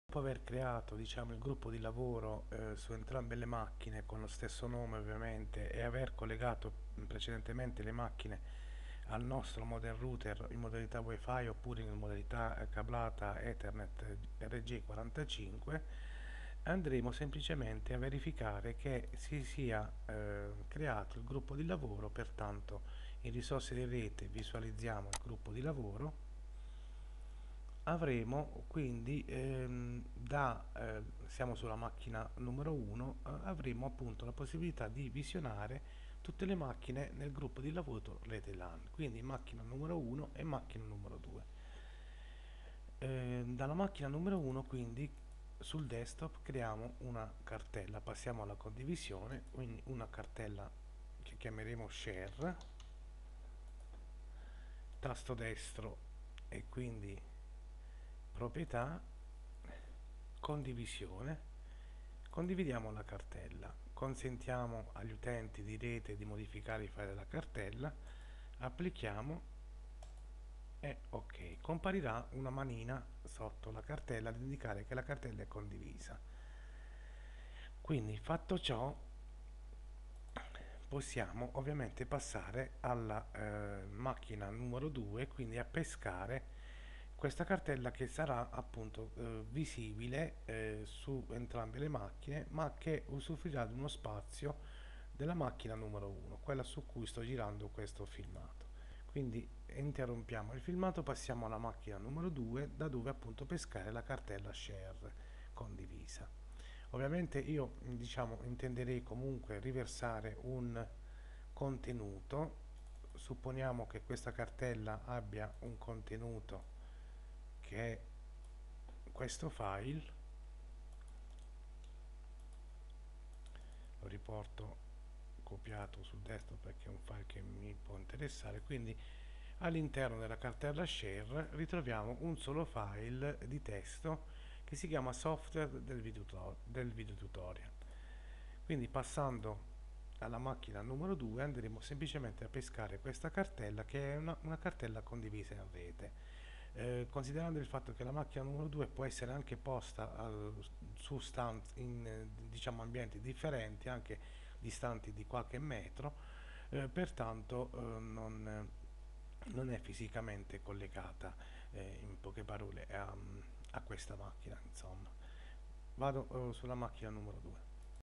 Dopo aver creato, diciamo, il gruppo di lavoro su entrambe le macchine con lo stesso nome ovviamente e aver collegato precedentemente le macchine al nostro modem router in modalità wifi oppure in modalità cablata Ethernet RG45, andremo semplicemente a verificare che si sia creato il gruppo di lavoro. Pertanto in risorse di rete visualizziamo il gruppo di lavoro. Avremo quindi siamo sulla macchina numero 1, avremo appunto la possibilità di visionare tutte le macchine nel gruppo di lavoro rete LAN, quindi macchina numero 1 e macchina numero 2. Dalla macchina numero 1 quindi sul desktop creiamo una cartella, passiamo alla condivisione, quindi una cartella che chiameremo share, tasto destro e quindi proprietà, condivisione, condividiamo la cartella, consentiamo agli utenti di rete di modificare i file della cartella, applichiamo e ok, comparirà una manina sotto la cartella ad indicare che la cartella è condivisa. Quindi fatto ciò possiamo ovviamente passare alla macchina numero 2, quindi a pescare questa cartella che sarà appunto visibile su entrambe le macchine, ma che usufruirà di uno spazio della macchina numero 1, quella su cui sto girando questo filmato. Quindi interrompiamo il filmato, passiamo alla macchina numero 2, da dove appunto pescare la cartella share condivisa. Ovviamente io diciamo intenderei comunque riversare un contenuto. Supponiamo che questa cartella abbia un contenuto che è questo file, lo riporto copiato sul desktop perché è un file che mi può interessare. Quindi all'interno della cartella share ritroviamo un solo file di testo che si chiama software del video tutorial. Quindi passando alla macchina numero 2 andremo semplicemente a pescare questa cartella, che è una cartella condivisa in rete. Considerando il fatto che la macchina numero 2 può essere anche posta su in diciamo ambienti differenti, anche distanti di qualche metro, pertanto non è fisicamente collegata, in poche parole, a questa macchina. Insomma, vado sulla macchina numero 2.